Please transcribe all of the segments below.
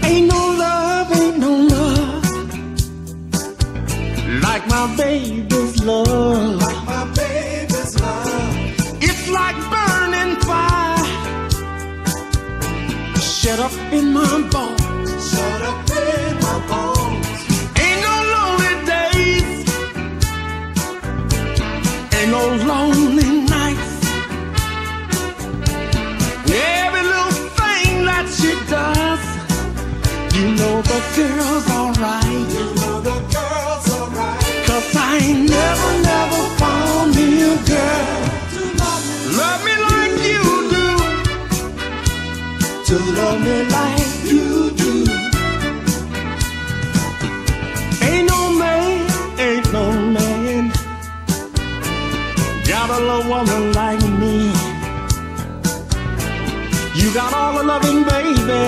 Ain't no love like my baby's love. Like my baby's love. It's like burning fire, shut up in my bones. Shut up in my bones. Ain't no lonely days, ain't no lonely nights. Every little thing that she does, you know the girl's alright. You know the girl's alright. 'Cause I ain't never found me a girl To love me like you do, to love me like you do. Ain't no man got a little woman like me. You got all the loving, baby,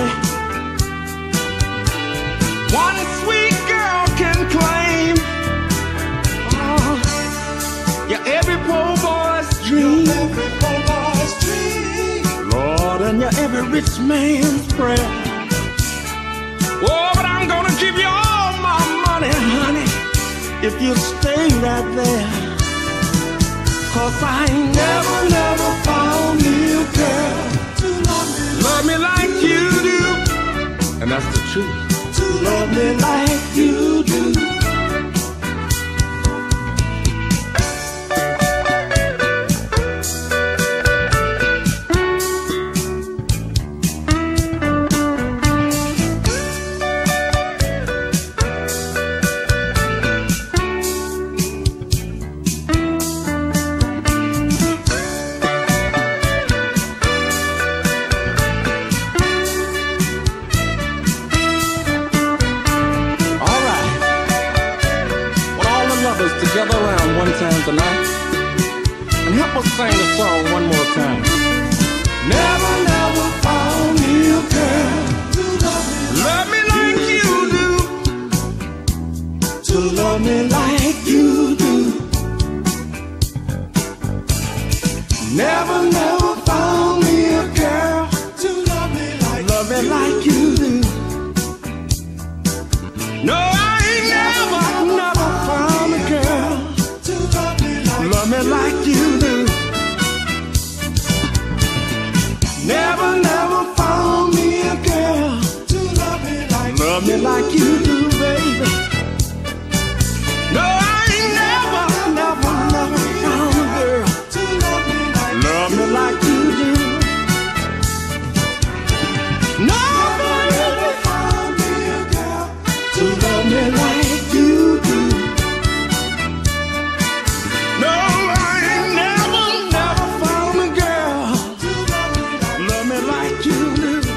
one sweet girl can claim. Oh, you're every poor boy's dream, every poor boy's dream. Lord, and you're every rich man's prayer. Oh, but I'm gonna give you all my money, honey, if you stay right there. 'Cause I ain't never found me a girl To love me like you do, and that's the truth. to Love me like you do. Together around one time tonight, and help us sing the song one more time. Never found me a girl love me like you do, to love me like you do. Never found me a girl to love me like you do. No, I ain't never found a girl to love me like you do. Never found me a girl to love me me like you do, baby. No, I ain't never found a girl to love me like you do. Nobody found me a girl to love me like you do. No, I ain't never found a girl to love me love me like you do.